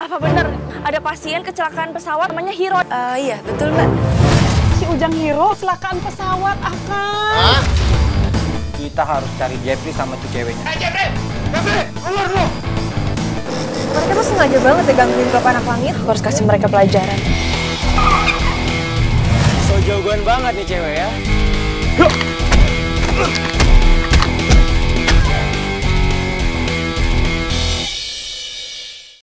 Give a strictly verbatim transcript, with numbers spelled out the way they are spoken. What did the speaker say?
Apa benar ada pasien kecelakaan pesawat namanya Hiro? Uh, iya, betul Mbak. Si Ujang Hiro kecelakaan pesawat, Akang. Hah? Kita harus cari Jeffrey sama tuh ceweknya. Hey Jeffrey! Jeffrey! Keluar lu! Mereka tuh sengaja banget ya gangguin Bapak Anak Langit. Aku harus kasih mereka pelajaran. So jagoan banget nih cewek ya.